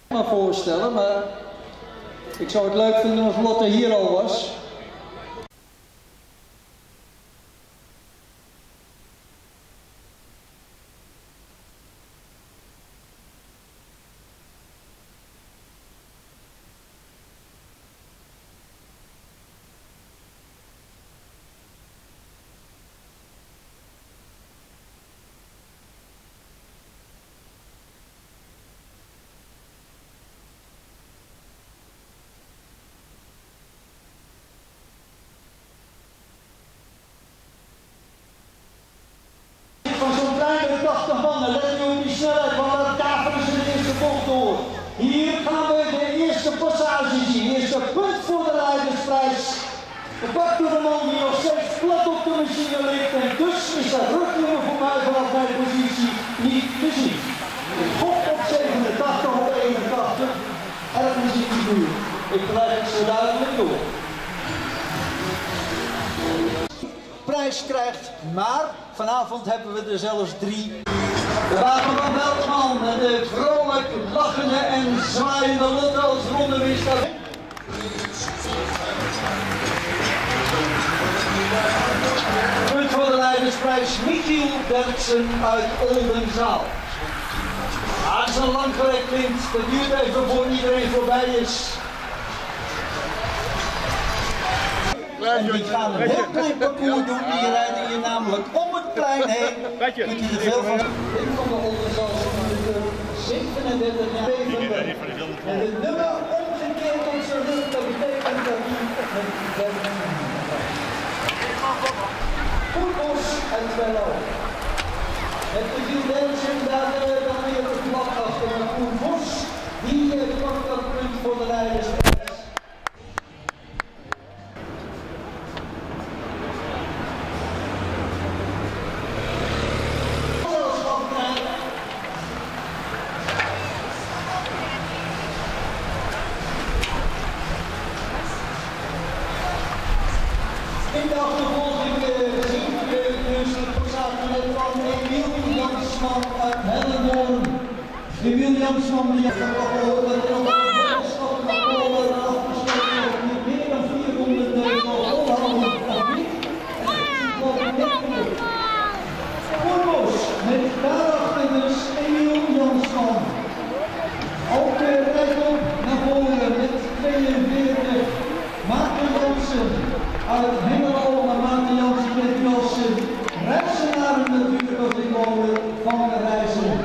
me voorstellen, maar ik zou het leuk vinden als Lotte hier al was. Van zo'n kleine 80 mannen, let nu op die snelheid, want daar daveren ze de eerste bocht door. Hier gaan we de eerste passage zien, eerste punt voor de Leidersprijs. Gepakt door de man die nog steeds plat op de machine ligt en dus is dat rugnummer voor mij vanaf mijn positie niet te zien. Ik gok op 87 of 81, ergens in die buurt. Ik blijf het zo duidelijk door. Prijs krijgt, maar vanavond hebben we er zelfs 3. De wagen van Veldman en de vrolijk lachende en zwaaiende Lotte als rondewinster. Punt voor de Leidersprijs, Michiel Derksen uit Oldenzaal. Als een langgerekt wint, dat duurt even voor iedereen voorbij is. En die gaan een heel klein parcours doen, die rijden hier namelijk om het plein heen. Kunt u er veel van zien van de Oldenzaal, 37 jaar en de nummer omgekeerd op zijn rug, dat betekent dat hij Koenbos en Twello. Het beviel Derksen daar dan weer op de vlag achter, maar Koenbos die pakt dat punt voor de Leidersprijs. In de achtervolging zien we dus het passagelet van Emiel Jansman uit Hellendoorn. Emiel Jansman die heeft nog gehoord dat hij nog een weddenschap mag komen en afgesloten met meer dan 400 volhouden publiek. Koenbos met daarachter dus Emiel Jansman. Ook rijdt op naar voren met 42 Maarten Jansen. Uit Hengelo, maar Maarten Jansen met Jansen. Reizenaren natuurlijk als ik wonen van de reizen.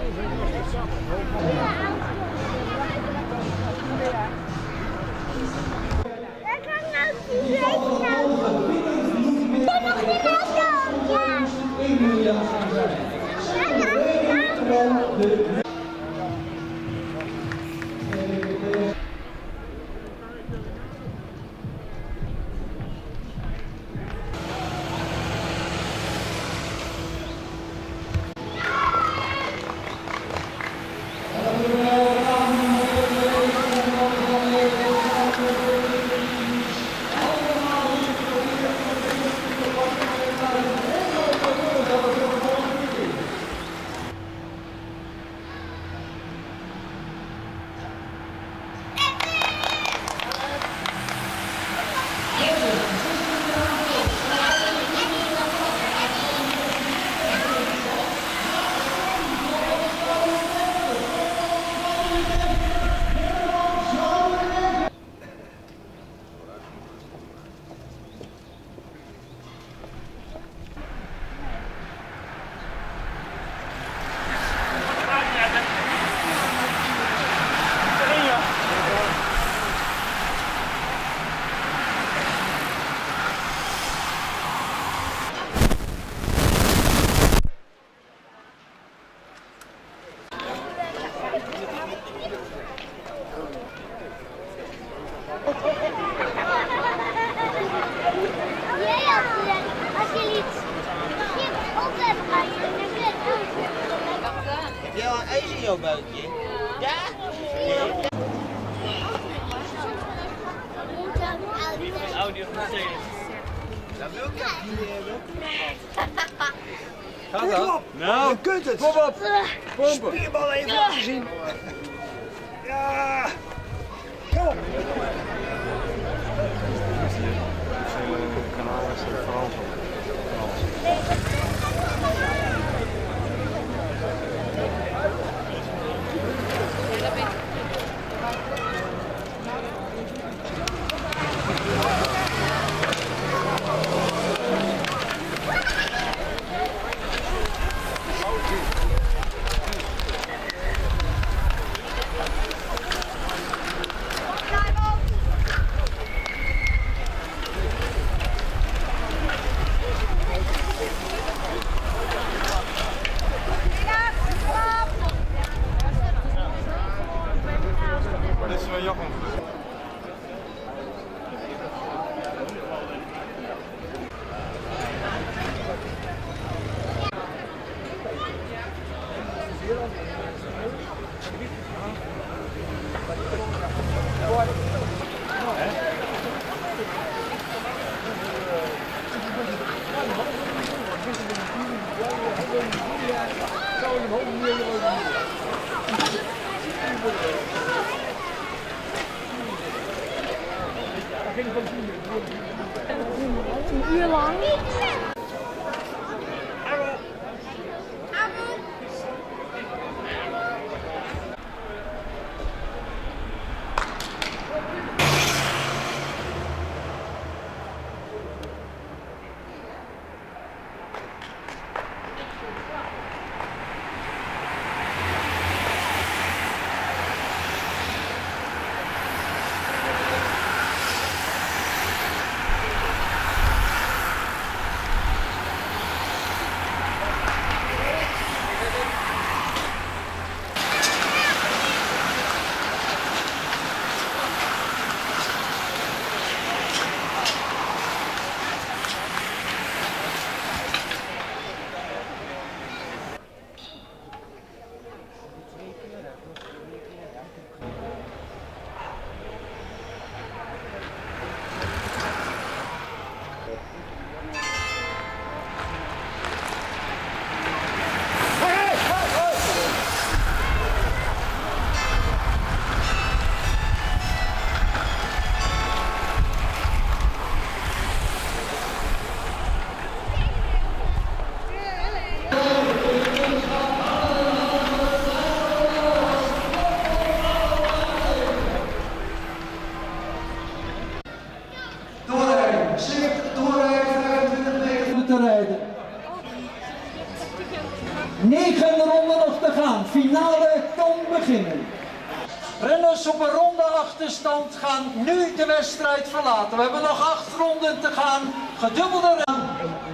Heb jij al een ijs in jouw buikje? Ja? Audio van dat wil ik niet hebben. Gaat dat? Nou, je kunt het. Kom op. Pompen. Spierbal even laten zien. Ja. Een uur lang. Te rijden. 9 ronden nog te gaan. Finale kan beginnen. Renners op een ronde achterstand gaan nu de wedstrijd verlaten. We hebben nog 8 ronden te gaan. Gedubbelde rennen.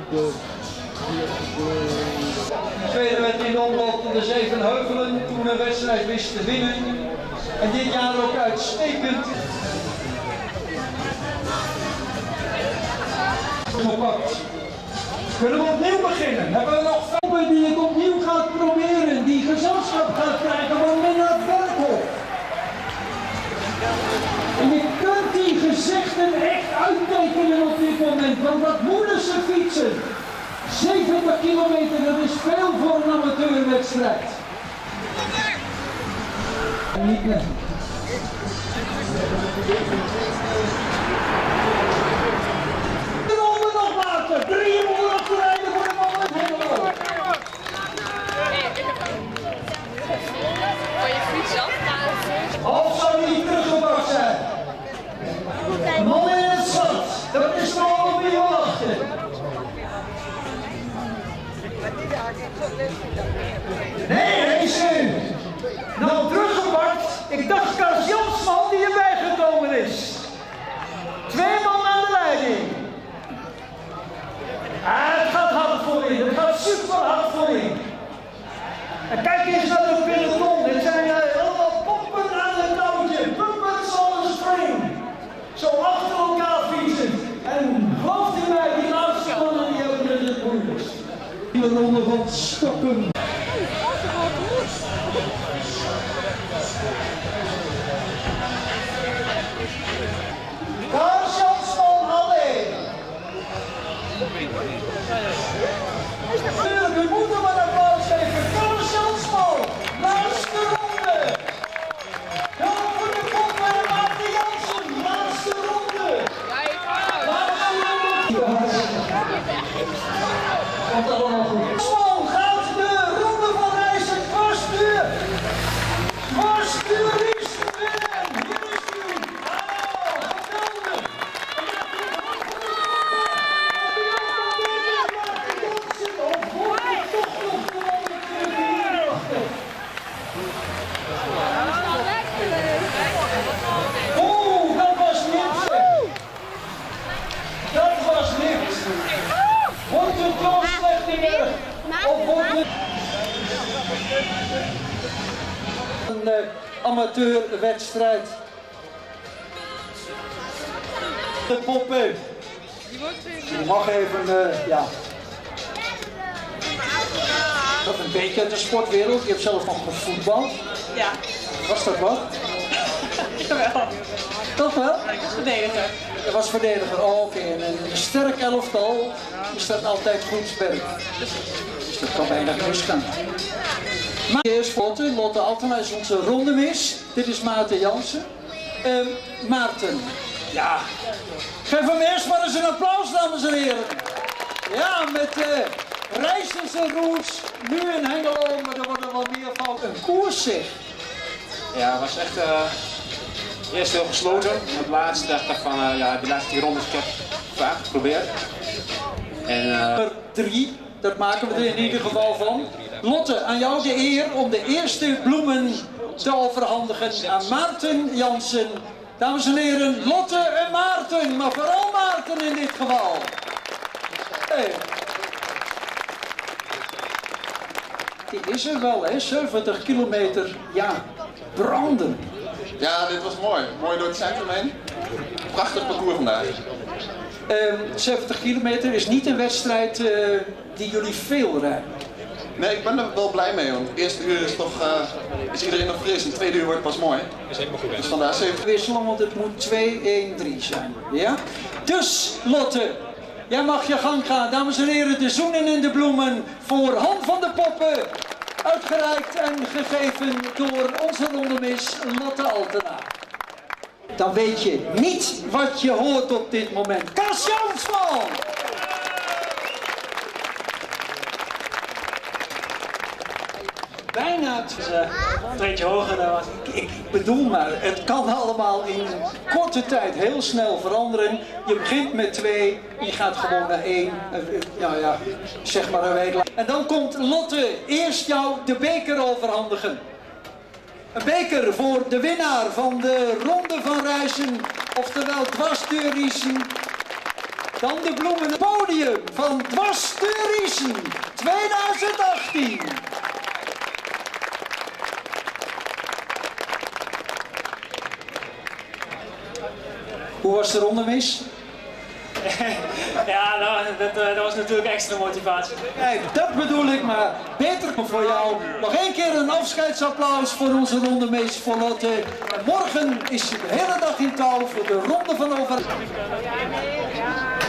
De tweede werd in omloop de Zevenheuvelen toen een wedstrijd wist te winnen. En dit jaar ook uitstekend. Gepakt. Kunnen we opnieuw beginnen? Hebben we nog vijf die het opnieuw gaat proberen, die gezelschap gaat krijgen van Lennart Berkhoff. En je kunt die gezichten echt uittekenen op dit moment, want dat moeten ze fietsen. 70 kilometer, dat is veel voor een amateurwedstrijd. Niet meer. Of zou die teruggepakt zijn? Man in het zand, dat is nog op je wachten. Nee, hij is nu. Nou, teruggepakt. Ik dacht Kars Jansman die erbij gekomen is. 2 man aan de leiding. Het gaat hard voorin, het gaat super hard voorin. En kijk eens naar de peloton, dit zijn allemaal poppen aan het touwtje, puppets on the string. Zo achter elkaar fietsen. En gelooft u mij, die laatste mannen die hebben het moeilijkst. In de ronde van Stokken. Kars Jansman alleen. We moeten maar een applaus geven. Kars Jansman, laatste ronde. Kom voor de kop bij Maarten Jansen, laatste ronde. Laatste ronde. Komt allemaal goed. Jansman gaat de ronde van Rijssen dwarsstuur. Dwarsstuur is winnen. Hier is u. Geweldig. Oeh, dat was niks. Dat was niks. Wordt het zo slecht in de... Of wordt het... Een amateurwedstrijd. De poppen. Je mag even, ja. Dat een beetje uit de sportwereld. Je hebt zelf nog gevoetbald. Ja. Was dat wat? Jawel. Toch wel? Ik was verdediger. Je was verdediger. Oh, oké. En een sterk elftal is dat altijd goed werk. Dus dat kan bijna misgaan. Maar eerst Lotte Altena is onze rondemis. Dit is Maarten Jansen. Maarten. Ja. Geef hem eerst maar eens een applaus, dames en heren. Ja, met Rijssense Roes. Nu in Hengelo, maar er worden wel meer van. Een koers zeg. Ja, het was echt eerst heel gesloten. Het laatste dacht ik van, ja, de laatste 4 rondes ik heb vaak geprobeerd. En 3, dat maken we er in ieder geval van. Lotte, aan jou de eer om de eerste bloemen te overhandigen aan Maarten Jansen. Dames en heren, Lotte en Maarten, maar vooral Maarten in dit geval. Hey. Die is er wel, hè? 70 kilometer, ja, branden. Ja, dit was mooi. Mooi door het centrum heen. Prachtig parcours vandaag. 70 kilometer is niet een wedstrijd die jullie veel rijden. Nee, ik ben er wel blij mee, want het eerste uur is toch, is iedereen nog fris en het tweede uur wordt pas mooi. is helemaal goed. Dus vandaar 7. Wisselen, want het moet 2-1-3 zijn. Ja? Dus, Lotte, jij mag je gang gaan. Dames en heren, de zoenen en de bloemen voor Han van de Poppen. Uitgereikt en gegeven door onze rondemis Lotte Altena. Dan weet je niet wat je hoort op dit moment. Kas Jansman! Bijna een beetje hoger dan was. Ik bedoel maar, het kan allemaal in korte tijd heel snel veranderen. Je begint met 2, je gaat gewoon naar 1. Nou ja, zeg maar een week lang. En dan komt Lotte eerst jou de beker overhandigen. Een beker voor de winnaar van de Ronde van Rijssen, oftewel Dwars door Riesen. Dan de bloemen, het podium van Dwars door Riesen 2018. Hoe was de ronde mis? Ja, dat was natuurlijk extra motivatie. Kijk, dat bedoel ik, maar beter voor jou. Nog één keer een afscheidsapplaus voor onze rondemeester voor Lotte. En morgen is ze de hele dag in touw voor de Ronde van Over.